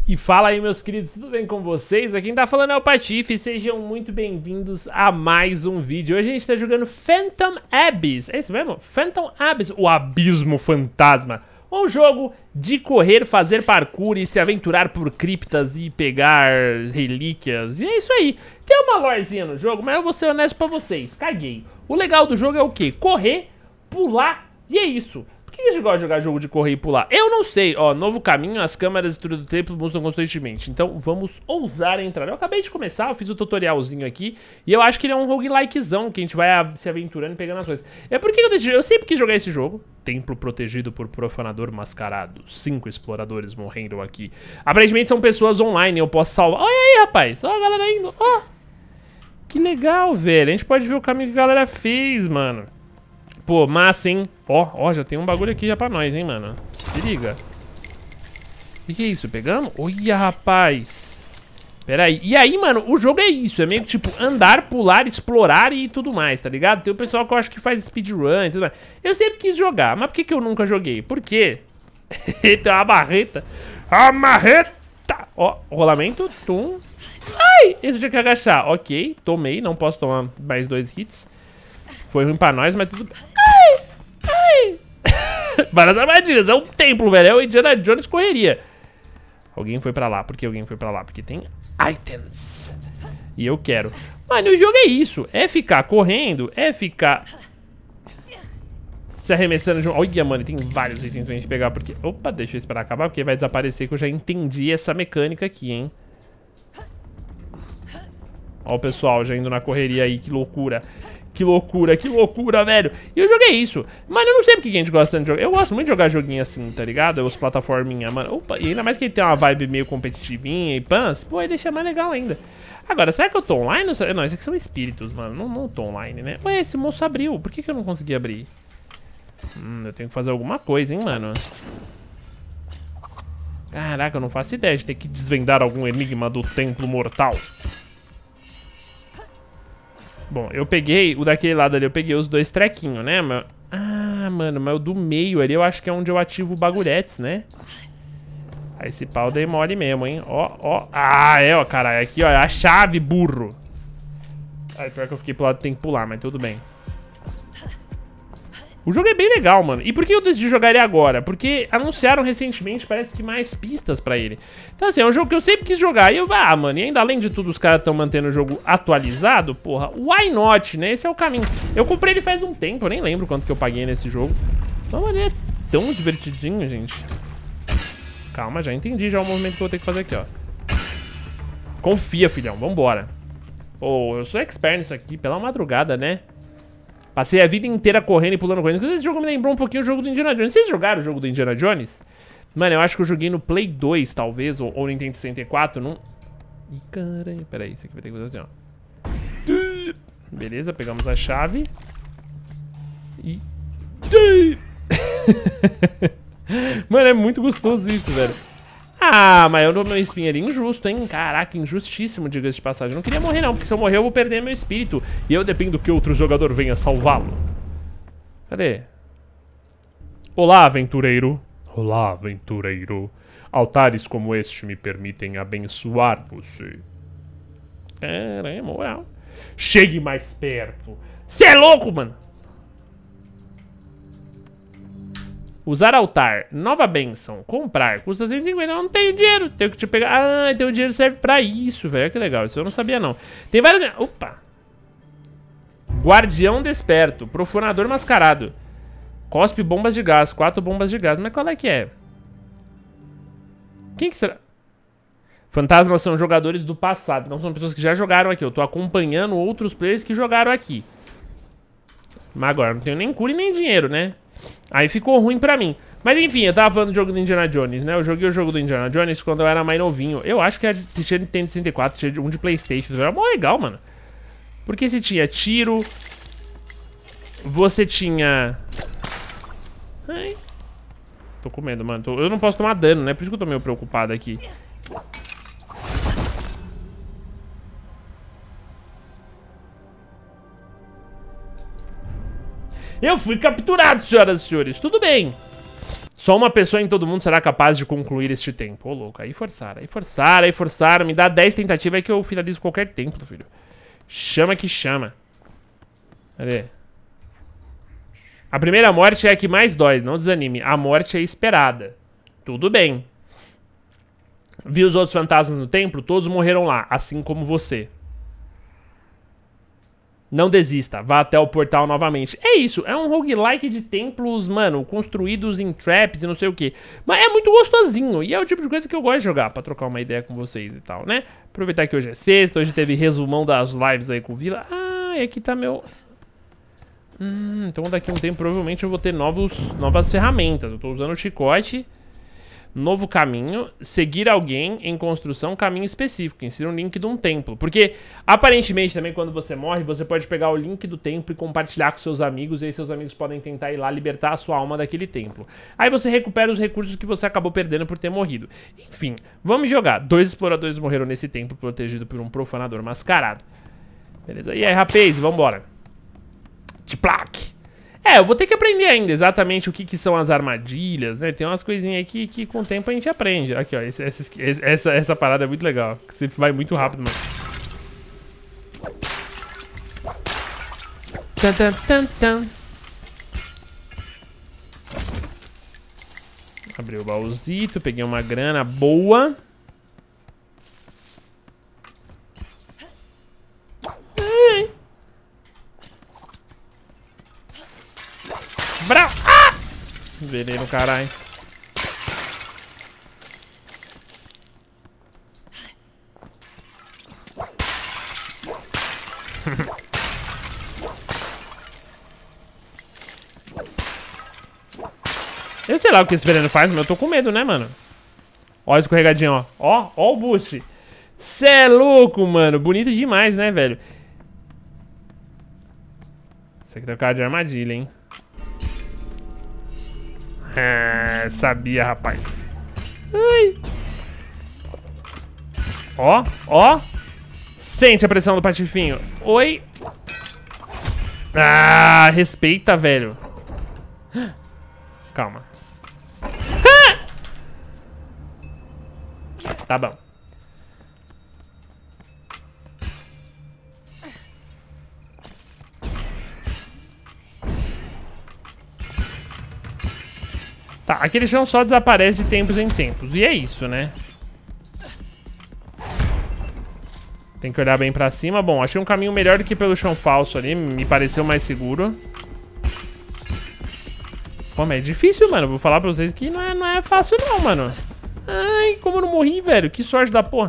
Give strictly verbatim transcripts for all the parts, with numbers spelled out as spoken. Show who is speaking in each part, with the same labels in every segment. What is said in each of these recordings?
Speaker 1: E fala aí, meus queridos, tudo bem com vocês? Aqui quem tá falando é o Patife, sejam muito bem-vindos a mais um vídeo. Hoje a gente tá jogando Phantom Abyss, é isso mesmo? Phantom Abyss, o Abismo Fantasma. Um jogo de correr, fazer parkour e se aventurar por criptas e pegar relíquias. E é isso aí. Tem uma lorezinha no jogo, mas eu vou ser honesto pra vocês, caguei. O legal do jogo é o quê? Correr, pular e é isso. Por que a gente gosta de jogar jogo de correr e pular? Eu não sei, ó, novo caminho, as câmeras e tudo do templo mostram constantemente. Então vamos ousar entrar. Eu acabei de começar, eu fiz o tutorialzinho aqui. E eu acho que ele é um roguelikezão, que a gente vai se aventurando e pegando as coisas. É porque eu decidi, eu sempre quis jogar esse jogo. Templo protegido por profanador mascarado. Cinco exploradores morrendo aqui. Aparentemente são pessoas online, eu posso salvar. Olha aí, rapaz, ó a galera indo, ó. Que legal, velho, a gente pode ver o caminho que a galera fez, mano. Pô, massa, hein? Ó, ó, já tem um bagulho aqui já pra nós, hein, mano. Se liga. O que é isso? Pegamos? Olha, rapaz. Pera aí. E aí, mano, o jogo é isso. É meio que, tipo, andar, pular, explorar e tudo mais, tá ligado? Tem o pessoal que eu acho que faz speedrun e tudo mais. Eu sempre quis jogar, mas por que que eu nunca joguei? Por quê? Tem uma marreta. A marreta! Ó, rolamento. Tum. Ai! Esse eu tinha que agachar. Ok, tomei. Não posso tomar mais dois hits. Foi ruim pra nós, mas tudo bem. Ai! Ai! Várias armadilhas, é um templo, velho. É o Indiana Jones correria. Alguém foi pra lá. Por que alguém foi pra lá? Porque tem items. E eu quero. Mano, o jogo é isso. É ficar correndo, é ficar se arremessando de um... Olha, mano, tem vários itens pra gente pegar. Porque... Opa, deixa eu esperar acabar, porque vai desaparecer que eu já entendi essa mecânica aqui, hein. Ó o pessoal já indo na correria aí, que loucura. Que loucura, que loucura, velho. E eu joguei isso. Mano, eu não sei porque que a gente gosta de jogar. Eu gosto muito de jogar joguinho assim, tá ligado? Os plataforminha, mano. Opa, e ainda mais que ele tem uma vibe meio competitivinha e pans. Pô, aí deixa mais legal ainda. Agora, será que eu tô online? Não, esses aqui são espíritos, mano. Não, não tô online, né? Ué, esse moço abriu. Por que que eu não consegui abrir? Hum, eu tenho que fazer alguma coisa, hein, mano. Caraca, eu não faço ideia de ter que desvendar algum enigma do templo mortal. Bom, eu peguei, o daquele lado ali, eu peguei os dois trequinhos, né? Mas... Ah, mano, mas o do meio ali eu acho que é onde eu ativo o bagulhetes, né? Aí esse pau dei mole mesmo, hein? Ó, ó. Ah, é, ó, caralho. Aqui, ó, é a chave, burro. Aí, pior que eu fiquei pro lado, tem que pular, mas tudo bem. O jogo é bem legal, mano. E por que eu decidi jogar ele agora? Porque anunciaram recentemente, parece que mais pistas pra ele. Então assim, é um jogo que eu sempre quis jogar. E eu, ah, mano, e ainda além de tudo, os caras estão mantendo o jogo atualizado, porra, why not, né? Esse é o caminho. Eu comprei ele faz um tempo, eu nem lembro quanto que eu paguei nesse jogo. Então ele é tão divertidinho, gente. Calma, já entendi já o movimento que eu vou ter que fazer aqui, ó. Confia, filhão, vambora. Pô, eu sou expert nisso aqui, pela madrugada, né? Passei a vida inteira correndo e pulando correndo. Inclusive, esse jogo me lembrou um pouquinho o jogo do Indiana Jones. Vocês jogaram o jogo do Indiana Jones? Mano, eu acho que eu joguei no Play dois, talvez, ou, ou Nintendo sessenta e quatro. Não... Ih, caralho. Pera aí, isso aqui vai ter que fazer assim, ó. Beleza, pegamos a chave. E... Mano, é muito gostoso isso, velho. Ah, mas eu dou meu espinheirinho injusto, hein? Caraca, injustíssimo, diga-se de passagem. Eu não queria morrer, não, porque se eu morrer eu vou perder meu espírito. E eu dependo que outro jogador venha salvá-lo. Cadê? Olá, aventureiro. Olá, aventureiro. Altares como este me permitem abençoar você. Caramba, moral. Chegue mais perto. Você é louco, mano. Usar altar, nova bênção, comprar, custa cento e cinquenta, eu não tenho dinheiro, tenho que te pegar, ah, então o dinheiro serve pra isso, velho, que legal, isso eu não sabia não. Tem várias, opa, guardião desperto, profanador mascarado, cospe bombas de gás, quatro bombas de gás, mas qual é que é? Quem que será? Fantasmas são jogadores do passado, não são pessoas que já jogaram aqui, eu tô acompanhando outros players que jogaram aqui. Mas agora, não tenho nem cura e nem dinheiro, né? Aí ficou ruim pra mim. Mas enfim, eu tava falando do jogo do Indiana Jones, né? Eu joguei o jogo do Indiana Jones quando eu era mais novinho. Eu acho que tinha Nintendo sessenta e quatro, tinha um de PlayStation. Era mó legal, mano. Porque você tinha tiro. Você tinha... Ai. Tô com medo, mano. Eu não posso tomar dano, né? Por isso que eu tô meio preocupado aqui. Eu fui capturado, senhoras e senhores. Tudo bem. Só uma pessoa em todo mundo será capaz de concluir este tempo. Ô, louco, aí forçaram, aí forçaram, aí forçaram. Me dá dez tentativas aí que eu finalizo qualquer tempo, filho. Chama que chama. Cadê? A primeira morte é a que mais dói, não desanime. A morte é esperada. Tudo bem. Vi os outros fantasmas no templo? Todos morreram lá, assim como você. Não desista, vá até o portal novamente. É isso, é um roguelike de templos, mano, construídos em traps e não sei o que. Mas é muito gostosinho, e é o tipo de coisa que eu gosto de jogar, pra trocar uma ideia com vocês e tal, né? Aproveitar que hoje é sexta, hoje teve resumão das lives aí com o Vila. Ah, e aqui tá meu... Hum, então daqui a um tempo provavelmente eu vou ter novos, novas ferramentas. Eu tô usando o chicote. Novo caminho, seguir alguém em construção, caminho específico, insira um link de um templo. Porque, aparentemente, também quando você morre, você pode pegar o link do templo e compartilhar com seus amigos, e aí seus amigos podem tentar ir lá libertar a sua alma daquele templo. Aí você recupera os recursos que você acabou perdendo por ter morrido. Enfim, vamos jogar. Dois exploradores morreram nesse templo, protegido por um profanador mascarado. Beleza? E aí, rapaz, vambora. Tiplac! É, eu vou ter que aprender ainda exatamente o que, que são as armadilhas, né? Tem umas coisinhas aqui que com o tempo a gente aprende. Aqui, ó, esse, essa, essa, essa parada é muito legal. Que você vai muito rápido, mano. Tan, tan, tan, tan. Abri o baúzito, peguei uma grana boa. Brau! Ah! Veneno, caralho. Eu sei lá o que esse veneno faz, mas eu tô com medo, né, mano? Ó a escorregadinha, ó. Ó, ó o boost. Cê é louco, mano. Bonito demais, né, velho? Isso aqui tá cara de armadilha, hein? É, sabia, rapaz. Ai. Ó, ó. Sente a pressão do patifinho. Oi. Ah, respeita, velho. Calma. Tá bom. Tá, aquele chão só desaparece de tempos em tempos. E é isso, né? Tem que olhar bem pra cima. Bom, achei um caminho melhor do que pelo chão falso ali. Me pareceu mais seguro. Pô, mas é difícil, mano. Vou falar pra vocês que não é, não é fácil não, mano. Ai, como eu não morri, velho. Que sorte da porra.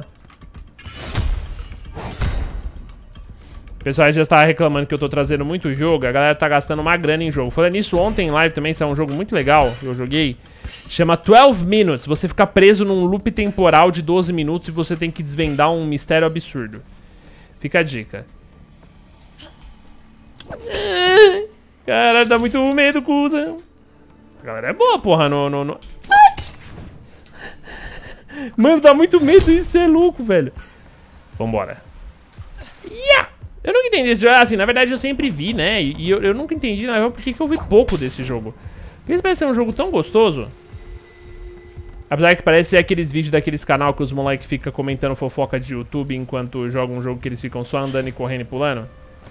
Speaker 1: O pessoal já estava reclamando que eu tô trazendo muito jogo. A galera tá gastando uma grana em jogo. Falando nisso, ontem em live também, isso é um jogo muito legal. Eu joguei. Chama doze Minutes. Você fica preso num loop temporal de doze minutos e você tem que desvendar um mistério absurdo. Fica a dica. Caralho, dá muito medo, cuzão. A galera é boa, porra. No, no, no... Mano, dá muito medo. Isso é louco, velho. Vambora. Yeah! Eu nunca entendi esse jogo, assim, na verdade eu sempre vi, né, e eu, eu nunca entendi, na verdade, por que que eu vi pouco desse jogo. Porque esse parece ser um jogo tão gostoso. Apesar que parece ser aqueles vídeos daqueles canal que os moleques ficam comentando fofoca de YouTube enquanto jogam um jogo que eles ficam só andando e correndo e pulando.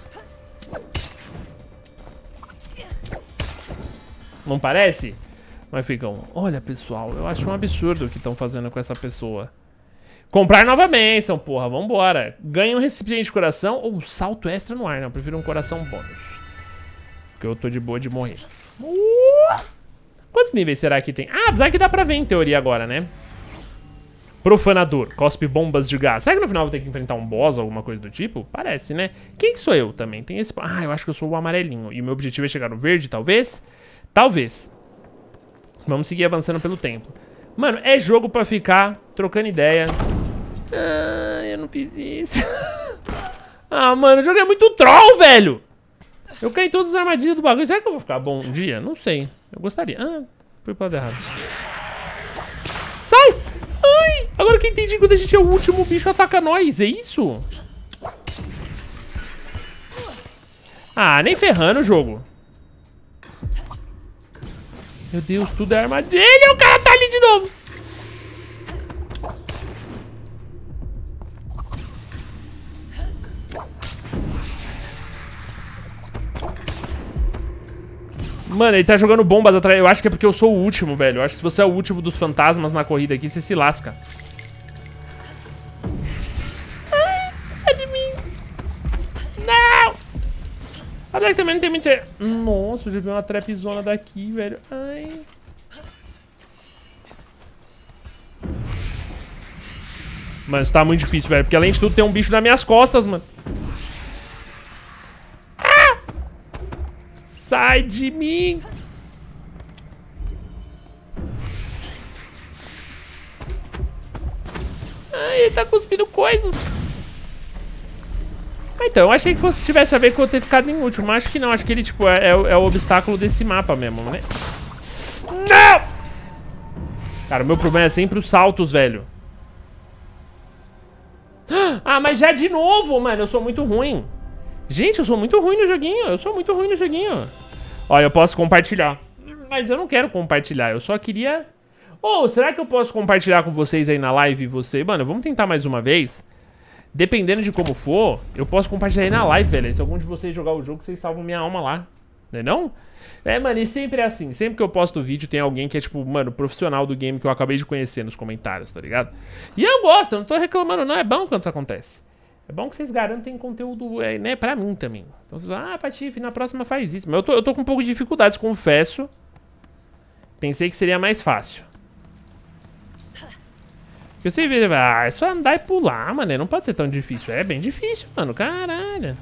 Speaker 1: Não parece? Mas ficam, olha pessoal, eu acho um absurdo o que estão fazendo com essa pessoa. Comprar nova bênção, porra, vambora. Ganha um recipiente de coração ou salto extra no ar, não, eu prefiro um coração bônus. Porque eu tô de boa de morrer. Uh! Quantos níveis será que tem? Ah, apesar que dá pra ver em teoria agora, né? Profanador, cospe bombas de gás. Será que no final eu vou ter que enfrentar um boss ou alguma coisa do tipo? Parece, né? Quem que sou eu também? Tem esse... Ah, eu acho que eu sou o amarelinho. E o meu objetivo é chegar no verde, talvez? Talvez. Vamos seguir avançando pelo tempo. Mano, é jogo pra ficar trocando ideia. Ah, eu não fiz isso. Ah, mano, o jogo é muito troll, velho. Eu caí em todas as armadilhas do bagulho. Será que eu vou ficar bom um dia? Não sei. Eu gostaria. Ah, fui pro lado errado. Sai! Ai! Agora que eu entendi, quando a gente é o último, o bicho ataca nós. É isso? Ah, nem ferrando o jogo. Meu Deus, tudo é armadilha. O cara tá ali de novo. Mano, ele tá jogando bombas atrás. Eu acho que é porque eu sou o último, velho. Eu acho que se você é o último dos fantasmas na corrida aqui, você se lasca. Ai, sai de mim. Não! Apesar que também não tem muito... Nossa, eu já vi uma trapzona daqui, velho. Ai. Mano, isso tá muito difícil, velho. Porque além de tudo tem um bicho nas minhas costas, mano. Ah! Sai de mim. Ai, ele tá cuspindo coisas. Então, eu achei que fosse, tivesse a ver com eu ter ficado inútil, mas acho que não. Acho que ele, tipo, é, é, o, é o obstáculo desse mapa mesmo, né? Não! Cara, o meu problema é sempre os saltos, velho. Ah, mas já de novo, mano. Eu sou muito ruim. Gente, eu sou muito ruim no joguinho. Eu sou muito ruim no joguinho. Olha, eu posso compartilhar. Mas eu não quero compartilhar. Eu só queria... Oh, será que eu posso compartilhar com vocês aí na live? Você... Mano, vamos tentar mais uma vez. Dependendo de como for, eu posso compartilhar aí na live, velho. Se algum de vocês jogar o jogo, vocês salvam minha alma lá. Não é não? É, mano, e sempre é assim. Sempre que eu posto vídeo, tem alguém que é, tipo, mano, profissional do game que eu acabei de conhecer nos comentários, tá ligado? E eu gosto, eu não tô reclamando, não. É bom quando isso acontece. É bom que vocês garantem conteúdo, é, né, pra mim também. Então vocês falam, ah, Patife, na próxima faz isso. Mas eu tô, eu tô com um pouco de dificuldades, confesso. Pensei que seria mais fácil. Porque você vê, ah, é só andar e pular, mano. Não pode ser tão difícil. É bem difícil, mano, caralho.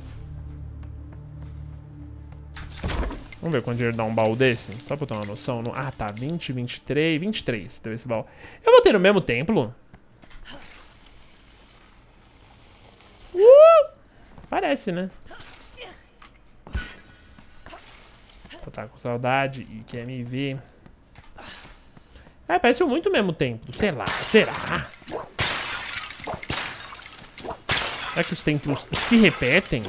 Speaker 1: Vamos ver quando ele dá um baú desse. Só pra eu ter uma noção. No... Ah, tá. vinte, vinte e três, vinte e três. Deu esse baú. Eu vou ter no mesmo templo? Uh! Parece, né? Tá com saudade e quer me ver. É, parece muito o mesmo templo. Sei lá. Será? Será que os templos se repetem?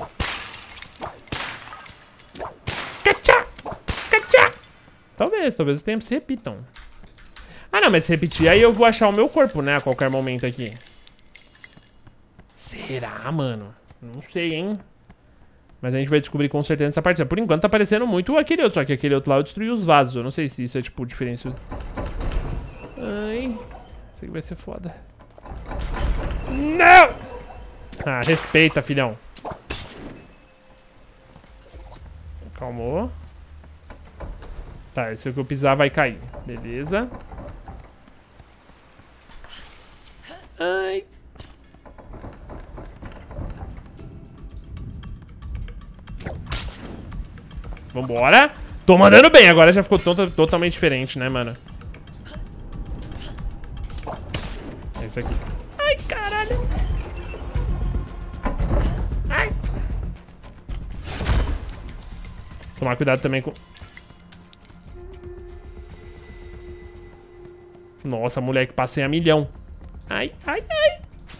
Speaker 1: Cachá! Cachá! Talvez, talvez os tempos se repitam. Ah, não, mas se repetir, aí eu vou achar o meu corpo, né? A qualquer momento aqui. Será, mano? Não sei, hein? Mas a gente vai descobrir com certeza essa partida. Por enquanto tá parecendo muito aquele outro, só que aquele outro lá eu destruí os vasos. Eu não sei se isso é, tipo, diferença. Ai. Isso aqui vai ser foda. Não! Ah, respeita, filhão. Calmou. Tá, esse que eu pisar vai cair. Beleza. Ai. Vambora. Tô mandando bem. Agora já ficou to totalmente diferente, né, mano? Esse aqui. Ai, caralho. Ai. Tomar cuidado também com... Nossa, moleque, passei a milhão. Ai, ai, ai.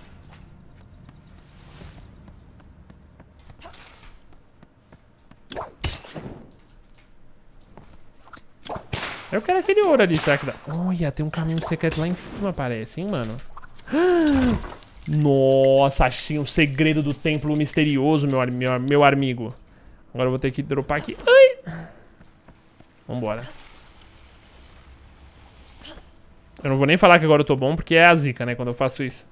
Speaker 1: Eu quero aquele ouro ali, será que dá? Olha, tem um caminho secreto lá em cima, parece, hein, mano? Nossa, achei um segredo do templo misterioso, meu, meu, meu amigo. Agora eu vou ter que dropar aqui. Ai! Vambora. Eu não vou nem falar que agora eu tô bom, porque é a zica, né, quando eu faço isso.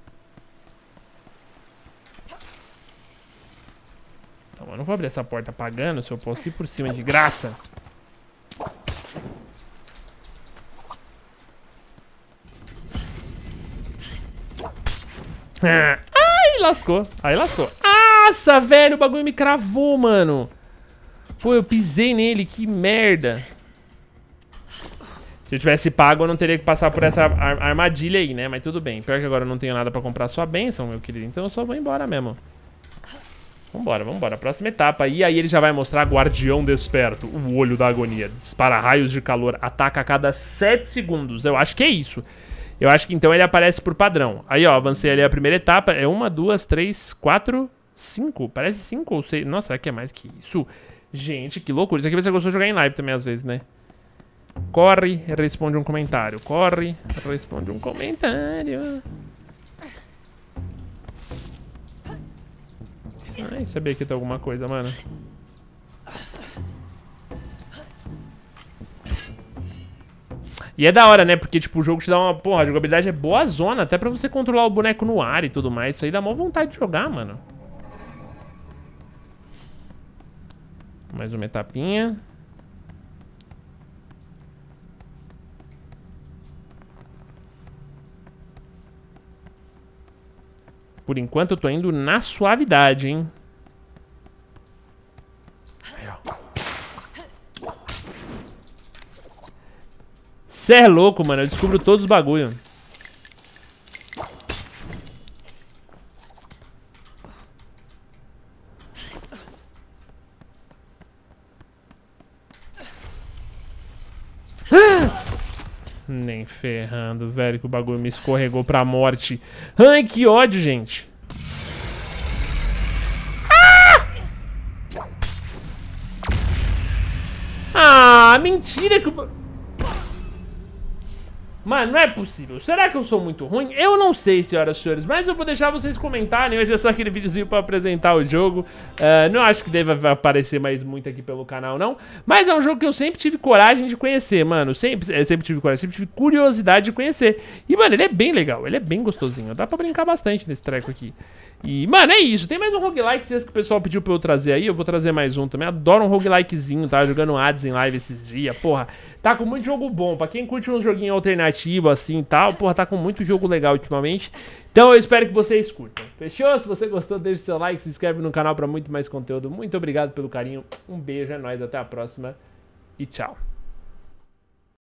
Speaker 1: Então, eu não vou abrir essa porta pagando se eu posso ir por cima de graça. Ai, lascou. Aí lascou. Nossa, velho, o bagulho me cravou, mano. Pô, eu pisei nele, que merda. Se eu tivesse pago, eu não teria que passar por essa ar armadilha aí, né? Mas tudo bem. Pior que agora eu não tenho nada pra comprar sua bênção, meu querido. Então eu só vou embora mesmo. Vambora, vambora. Próxima etapa. E aí ele já vai mostrar Guardião Desperto. O olho da agonia. Dispara raios de calor. Ataca a cada sete segundos. Eu acho que é isso. Eu acho que então ele aparece por padrão. Aí, ó, avancei ali a primeira etapa. É uma, duas, três, quatro, cinco. Parece cinco ou seis. Nossa, será que é mais que isso? Gente, que loucura. Isso aqui vai ser gostoso de jogar em live também às vezes, né? Corre, responde um comentário. Corre, responde um comentário. Ai, sabia que tem alguma coisa, mano. E é da hora, né? Porque, tipo, o jogo te dá uma... Porra, a jogabilidade é boa zona, até pra você controlar o boneco no ar e tudo mais. Isso aí dá mó vontade de jogar, mano. Mais uma etapinha. Por enquanto eu tô indo na suavidade, hein? Aí, ó. Cê é louco, mano. Eu descubro todos os bagulho. Nem ferrando, velho, que o bagulho me escorregou pra morte. Ai, que ódio, gente. Ah! Ah, mentira que o... Mano, não é possível. Será que eu sou muito ruim? Eu não sei, senhoras e senhores, mas eu vou deixar vocês comentarem. Hoje é só aquele videozinho pra apresentar o jogo. uh, Não acho que deva aparecer mais muito aqui pelo canal, não. Mas é um jogo que eu sempre tive coragem de conhecer, mano. Sempre, eu sempre tive coragem, sempre tive curiosidade de conhecer. E, mano, ele é bem legal, ele é bem gostosinho. Dá pra brincar bastante nesse treco aqui. E, mano, é isso. Tem mais um roguelike que o pessoal pediu pra eu trazer aí. Eu vou trazer mais um também. Adoro um roguelikezinho, tá? Jogando Hades em live esses dias. Porra, tá com muito jogo bom. Pra quem curte um joguinho alternativo assim e tal, porra, tá com muito jogo legal ultimamente. Então eu espero que vocês curtam. Fechou? Se você gostou, deixa seu like, se inscreve no canal pra muito mais conteúdo. Muito obrigado pelo carinho. Um beijo, é nóis. Até a próxima. E tchau.